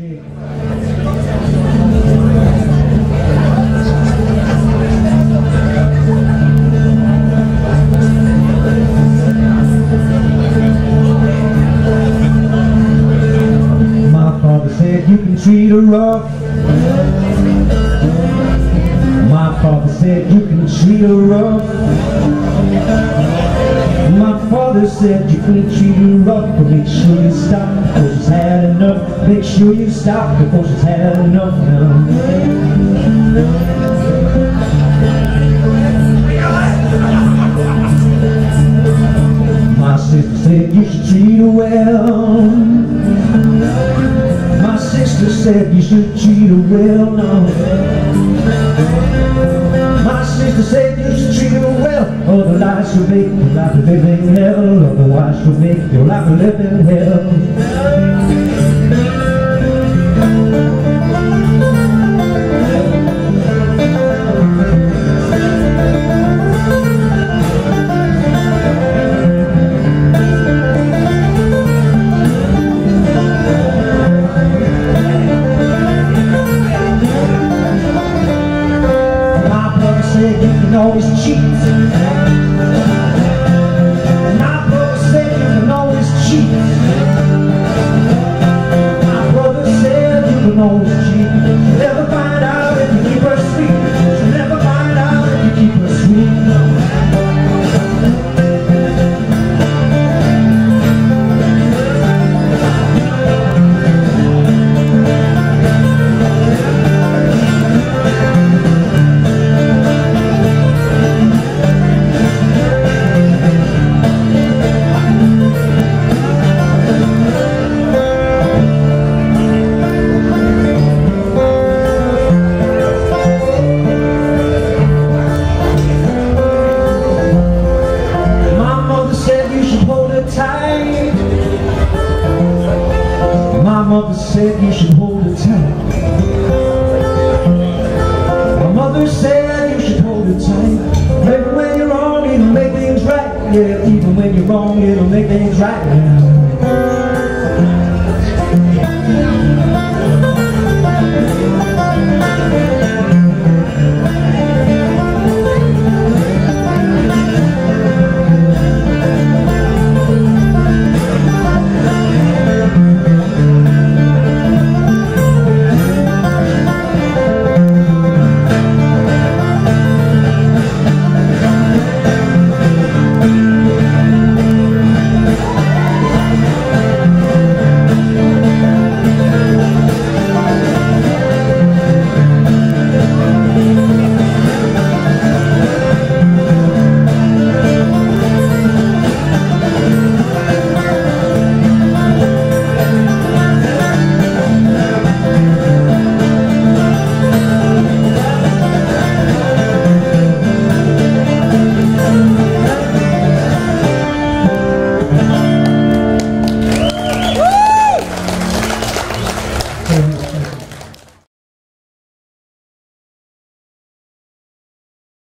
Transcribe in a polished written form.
Jake. My father said you can treat her rough. My father said you can treat her rough. My father said you can treat her rough, but make sure you stop before she's had enough. Make sure you stop before she's had enough now. My sister said you should treat her well. My sister said you should treat her well now. My sister said you should treat her well, otherwise she'll make your life a living hell. Otherwise she'll make your life a living hell. You can always cheat. My brother said you can always cheat. My brother said you can always cheat. You'll never find out if you keep her sweet. You'll never find out if you keep her sweet. My mother said you should hold her tight. My mother said you should hold her tight. Even when you're wrong, it'll make things right. Yeah, even when you're wrong, it'll make things right.